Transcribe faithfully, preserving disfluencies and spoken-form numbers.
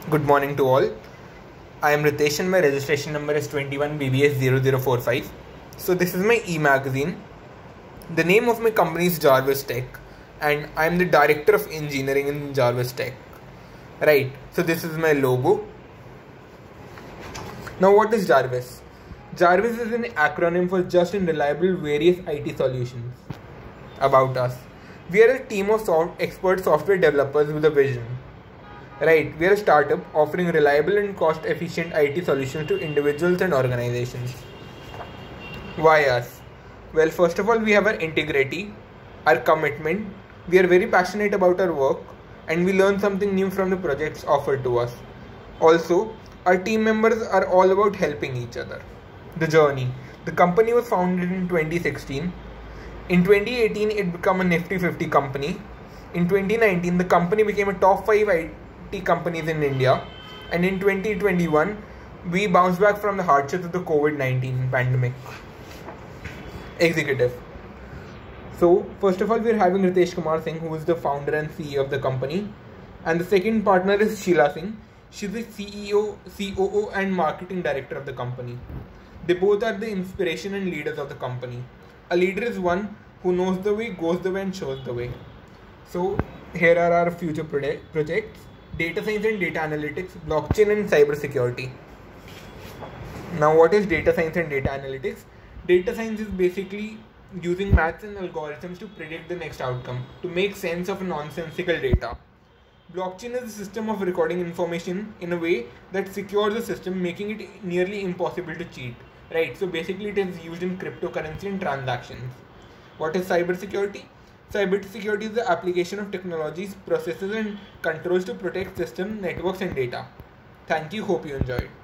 Good morning to all. I am Ritesh and my registration number is twenty-one B B S zero zero four five. So this is my e-magazine. The name of my company is Jarvis Tech and I am the Director of Engineering in Jarvis Tech. Right, so this is my logo. Now what is Jarvis? Jarvis is an acronym for Just and Reliable Various I T Solutions. About us. We are a team of soft, expert software developers with a vision. Right, we are a startup offering reliable and cost-efficient I T solutions to individuals and organizations. Why us? Well, first of all, we have our integrity, our commitment. We are very passionate about our work and we learn something new from the projects offered to us. Also, our team members are all about helping each other. The journey. The company was founded in twenty sixteen. In twenty eighteen, it became a Nifty fifty company. In twenty nineteen, the company became a top five I T companies in India. And in twenty twenty-one, we bounced back from the hardships of the COVID nineteen pandemic. Executive. So, first of all, we are having Ritesh Kumar Singh, who is the founder and C E O of the company. And the second partner is Sheila Singh. She's the C E O, C O O and Marketing Director of the company. They both are the inspiration and leaders of the company. A leader is one who knows the way, goes the way and shows the way. So here are our future projects: data science and data analytics, blockchain and cyber security. Now what is data science and data analytics? Data science is basically using maths and algorithms to predict the next outcome, to make sense of nonsensical data. Blockchain is a system of recording information in a way that secures the system, making it nearly impossible to cheat. Right, so basically it is used in cryptocurrency and transactions. What is cybersecurity? Cybersecurity is the application of technologies, processes and controls to protect systems, networks and data. Thank you, hope you enjoyed.